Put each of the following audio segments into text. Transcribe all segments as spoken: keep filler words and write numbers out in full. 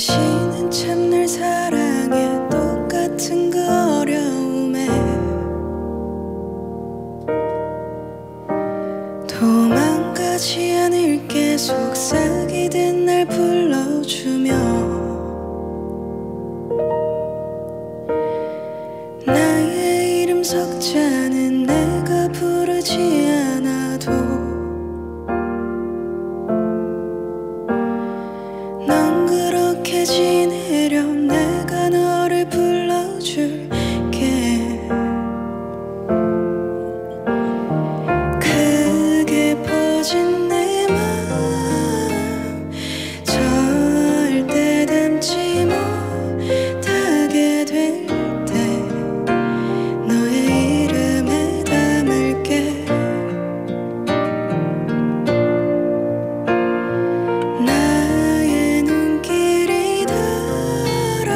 당신은 참 날 사랑해 똑같은 그 어려움에 도망가지 않을게 속삭이듯 날 불러주며 나의 이름 석자는 내가 부르지 않아도 넌 그렇게 지내렴 내가 너를 불러줄게 크게 퍼진 내 마음 절대 담지 못하게 될 때 너의 이름에 담을게 나의 눈길이 닿아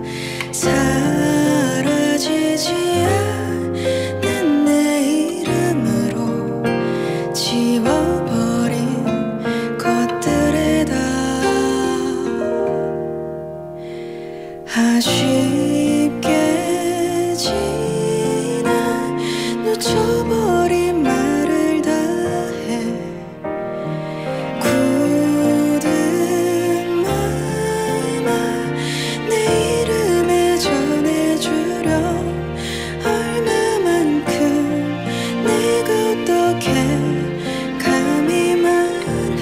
사라지지 않는 내 이름으로 지워버린 것들에다 아쉽게 지나 놓쳐버린 말을 다해 굳은 마음아 내 이름에 전해주렴 얼마만큼 내가 어떻게 감히 말해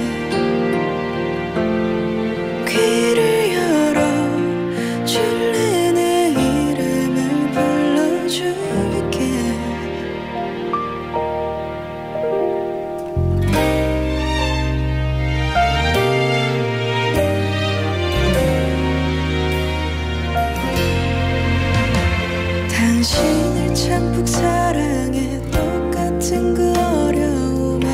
귀를 열어 줄래 내 이름을 불러줄게 당신을 참푹 사랑해 똑같은 그 어려움에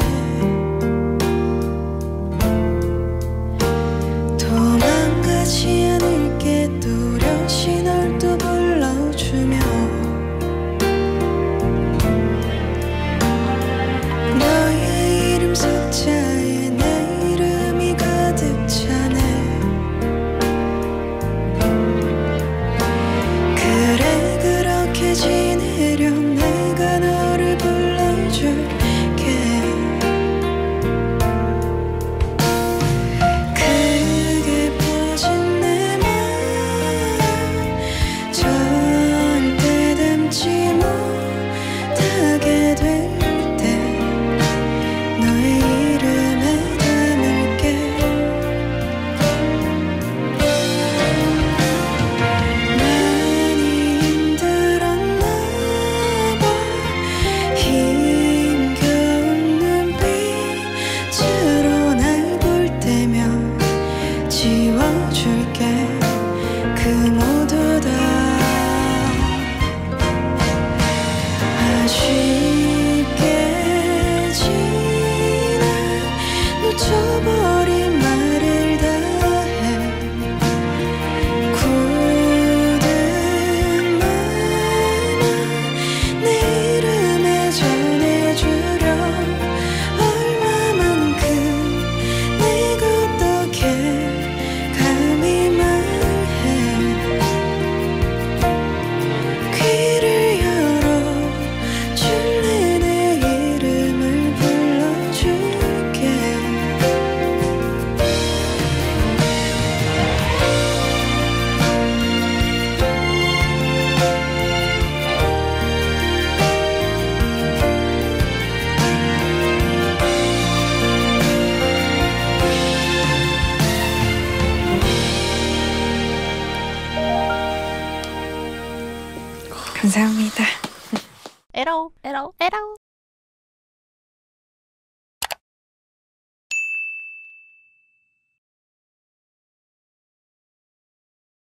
도망가지 않을게 뚜렷이 널 또 불러주며 너의 이름 석자에 내 이름이 가득 차네 그래 그렇게 지내렴 내가 너를 불러줄게 크게 퍼진 내 마음 절대 담지 못하게 될 때 너의 이름에 담을게 많이 힘들었나 봐 힘겨운 눈빛으로 날 볼 때면 지워줄게 그 모두 다 아쉽게 지나 놓쳐버린 말을 다해 굳은 마음아 내 이름에 전해주렴 얼마만큼 내가 어떻게 감히 말해 귀를 열어 줄래 내 이름을 불러줄게 감사합니다. 에러 에러 에러